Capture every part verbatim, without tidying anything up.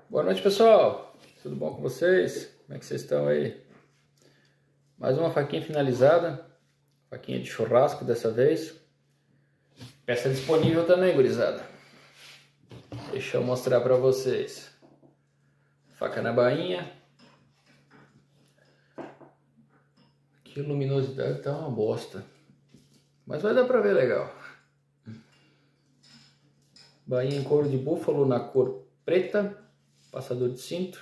Boa noite, pessoal. Tudo bom com vocês? Como é que vocês estão aí? Mais uma faquinha finalizada. Faquinha de churrasco dessa vez. Peça disponível também, gurizada. Deixa eu mostrar para vocês. Faca na bainha. Que luminosidade, tá uma bosta. Mas vai dar para ver legal. Bainha em couro de búfalo na cor preta. Passador de cinto.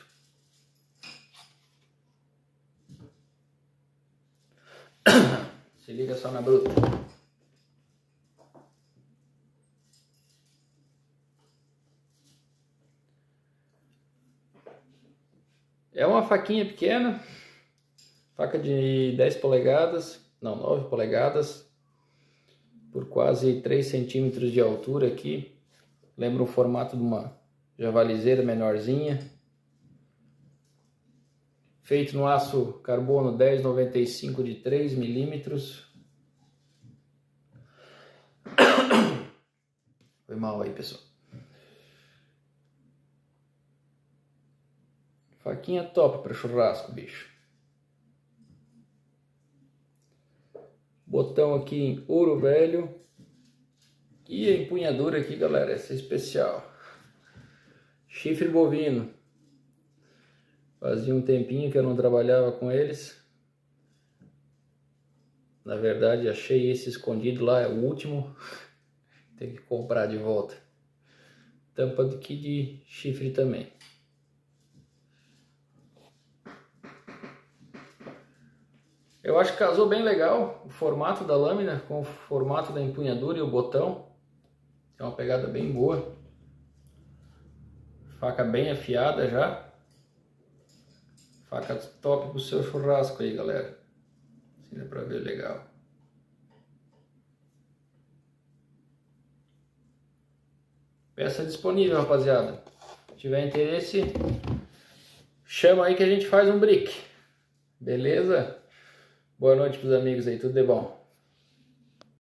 Se liga só na bruta. É uma faquinha pequena. Faca de dez polegadas. Não, nove polegadas. Por quase três centímetros de altura aqui. Lembra o formato de uma javalizeira menorzinha. Feito no aço carbono dez noventa e cinco de três milímetros. Foi mal aí, pessoal. Faquinha top para churrasco, bicho. Botão aqui em ouro velho. E a empunhadura aqui, galera, essa é especial. Chifre bovino. Fazia um tempinho que eu não trabalhava com eles. Na verdade, achei esse escondido lá, é o último. Tem que comprar de volta. Tampa aqui de chifre também. Eu acho que casou bem legal o formato da lâmina com o formato da empunhadura e o botão. É uma pegada bem boa. Faca bem afiada já. Faca top pro seu churrasco aí, galera. Assim dá pra ver legal. Peça disponível, rapaziada. Se tiver interesse, chama aí que a gente faz um brick. Beleza? Boa noite pros amigos aí, tudo de bom.